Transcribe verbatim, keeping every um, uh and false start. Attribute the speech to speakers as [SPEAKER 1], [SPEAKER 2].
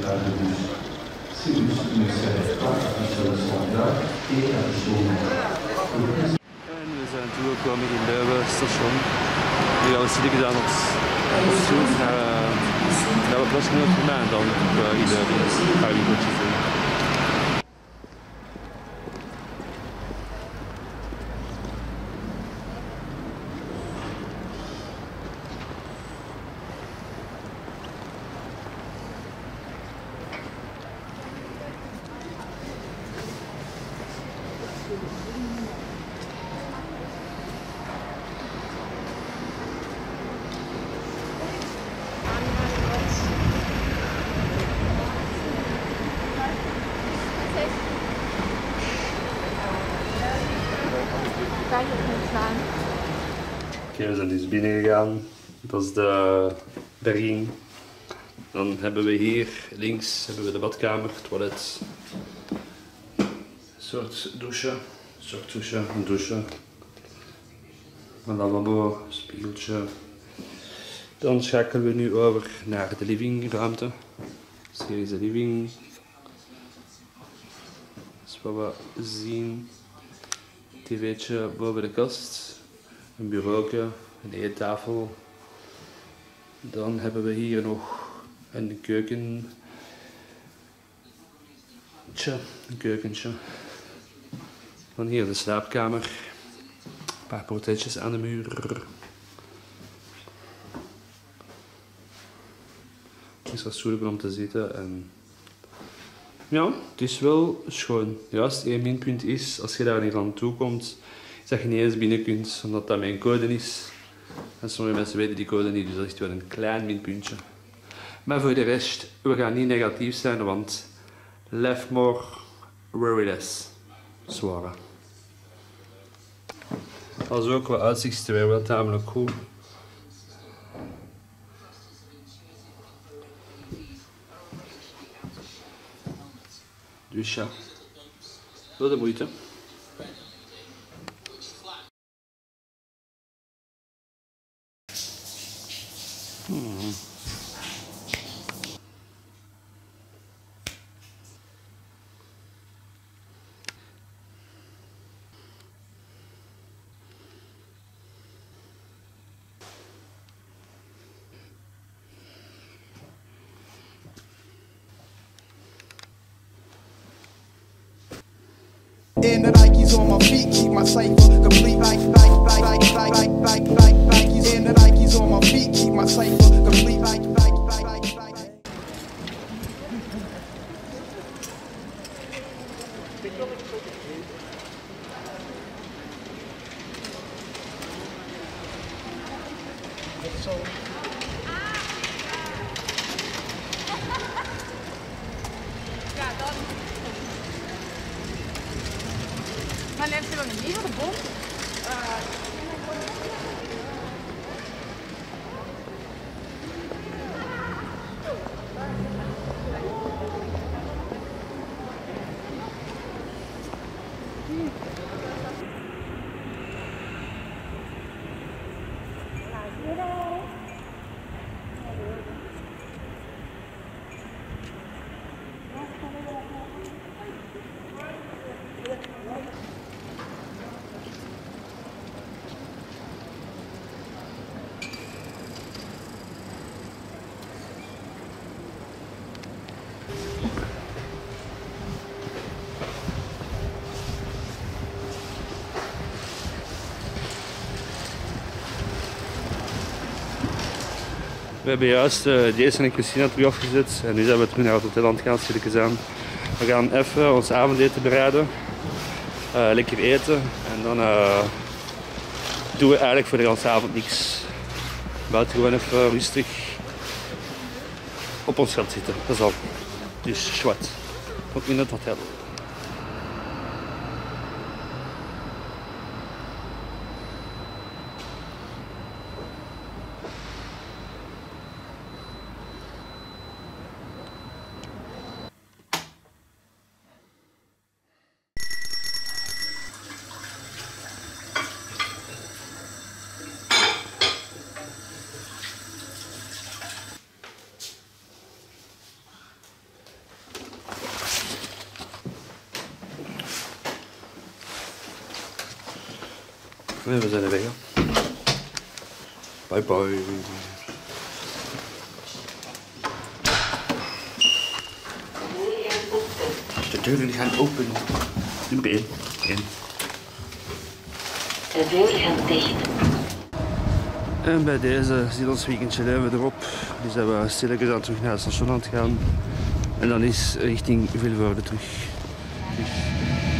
[SPEAKER 1] En we zijn toegekomen in Leuven station. Nu gaan we studie gedaan op, op zoek naar, uh, naar wat klasgenoot van mij en dan uh, in Leuven gaan we een goedje doen. Oké, okay, we zijn dus binnen gegaan. Dat is de berging. Dan hebben we hier links hebben we de badkamer, toilet. Een soort douche. Een soort douche, een douche. Een lavabo, een spiegeltje. Dan schakelen we nu over naar de livingruimte. Dus hier is de living. Dat is wat we zien. Een tv'tje boven de kast. Een bureau, een eettafel. Dan hebben we hier nog een keukentje. Een keukentje. Dan hier de slaapkamer. Een paar portretjes aan de muur. Het is wat stoelen om te zitten en ja, het is wel schoon. Juist één minpunt is, als je daar niet aan toe komt, is dat je niet eens binnen kunt, omdat dat mijn code is. En sommige mensen weten die code niet, dus dat is wel een klein minpuntje. Maar voor de rest, we gaan niet negatief zijn, want left more, worry less. Zware. Als ook wat uitzicht weer wel tamelijk goed. Dus ja, wel de moeite. Hmm.
[SPEAKER 2] And the Nikes on my feet keep my cipher complete. Like, like, like, like, like, like, like, like, Nikes. And the Nikes on my feet keep my cipher complete. Like, like, like, like, like. So.
[SPEAKER 3] Ja, dan. Maar net hebben we een nieuwe bom.
[SPEAKER 1] We hebben juist uh, Jason en Christina terug afgezet en nu zijn we terug naar het hotel aan het gaan, stilletjes aan. We gaan even ons avondeten bereiden, uh, lekker eten en dan uh, doen we eigenlijk voor de hele avond niks. Buiten gewoon even rustig op ons veld zitten, dat is al. Dus zwart, tot in het hotel. En we zijn er weg. Hè. Bye bye. De deuren gaan open. Nummer één. één.
[SPEAKER 4] De deur gaat dicht.
[SPEAKER 1] En bij deze zit ons weekendje even erop. Dus zijn we stilletjes aan terug naar het station aan het gaan. En dan is richting Vilvoorde terug. terug.